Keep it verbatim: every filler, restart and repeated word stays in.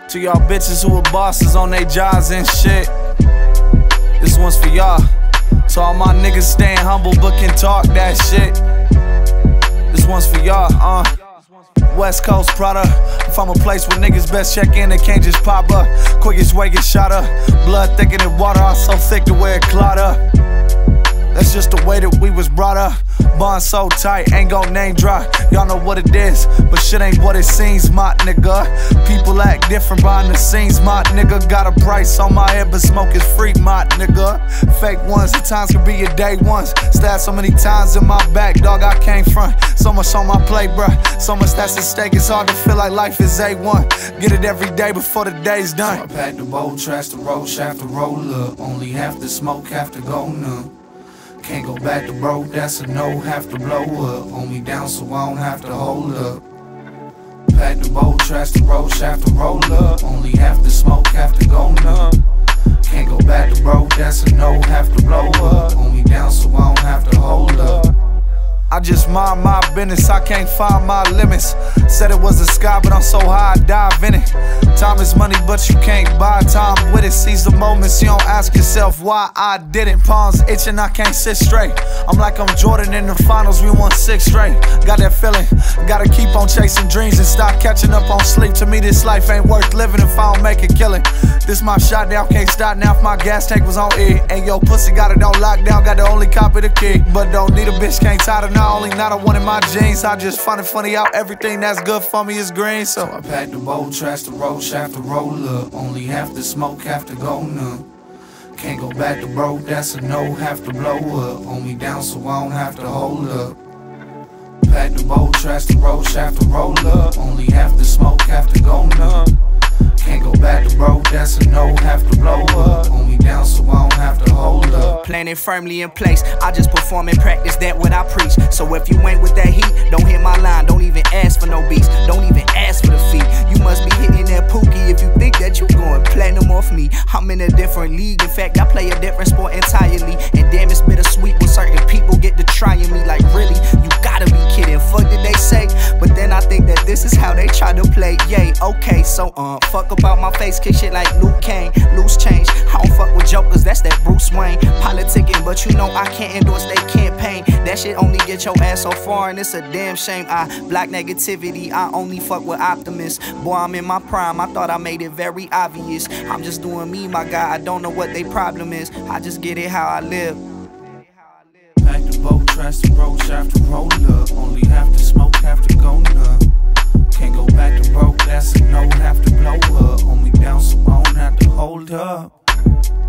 To y'all bitches who are bosses on they jobs and shit, this one's for y'all. To all my niggas staying humble but can talk that shit, this one's for y'all. Uh, West Coast product, from a place where niggas best check in, they can't just pop up. Quickest way get shot up, blood thicker than water, I'm so thick to where it clot up. That's just the way that we was brought up. Bond so tight, ain't gon' name drop. Y'all know what it is, but shit ain't what it seems, my nigga. People act different behind the scenes, my nigga. Got a price on my head, but smoke is free, my nigga. Fake ones, at times can be your day ones. Stabbed so many times in my back, dog, I came front. So much on my plate, bruh, so much that's at stake. It's hard to feel like life is A one. Get it every day before the day's done. So I packed the bowl, trash the roach, have to roll up. Only half the smoke, have to go numb. Can't go back to broke, that's a no, have to blow up. Hold me down so I don't have to hold up. Pack the bowl, trash the roach, have to roll up. Only half the smoke, have to go numb. Can't go back to broke, that's a no, have to blow up. Hold me down so I don't have to hold up. I just mind my business, I can't find my limits. Said it was the sky, but I'm so high, I dive in it. Time is money, but you can't buy time with it. Seize the moments, you don't ask yourself why I didn't. Palms itching, I can't sit straight. I'm like I'm Jordan in the finals, we won six straight. Got that feeling, gotta keep on chasing dreams and stop catching up on sleep. To me, this life ain't worth living if I don't make a killing. This my shot down, can't stop now if my gas tank was on E. And yo, pussy got it on lockdown, got the only copy the key. But don't need a bitch, can't tie the not only not a one in my jeans. I just find it funny how everything that's good for me is green. So I packed the bowl, trash the roach, have to roll up. Only half the smoke, have to go numb. Can't go back to broke, that's a no, have to blow up. Hold me down so I don't have to hold up. Pack the bowl, trash the roach, have to roll up. Only half the smoke, have to go numb. Can't go back to broke, that's a no, have to blow up. Hold me down so I don't have to hold up. Planted firmly in place, I just perform and practice that what I preach. So if you ain't with that heat, don't hit my line, don't even ask for no beats, don't even ask for the fee. You must be hitting that pookie if you think that you going platinum off me. I'm in a different league, in fact I play a different sport entirely. And damn, it's bittersweet when certain people get to trying me. Like really, you gotta be kidding, fuck did they say? But then I think that this is how they try to play. Yay, okay, so uh, fuck about my face, kick shit like Luke Kane, loose change. I don't fuck with jokers, that's that Bruce Wayne. Politicking, but you know I can't endorse they campaign. That shit only get your ass so far, and it's a damn shame. I block negativity, I only fuck with optimists. Boy, I'm in my prime, I thought I made it very obvious. I'm just doing me, my guy, I don't know what they problem is. I just get it how I live. Pack the boat, trash the roach, have to roll up. Only half the smoke, have to go numb. Can't go back to broke, that's a no, have to blow up. Hold me down so I don't have to hold up.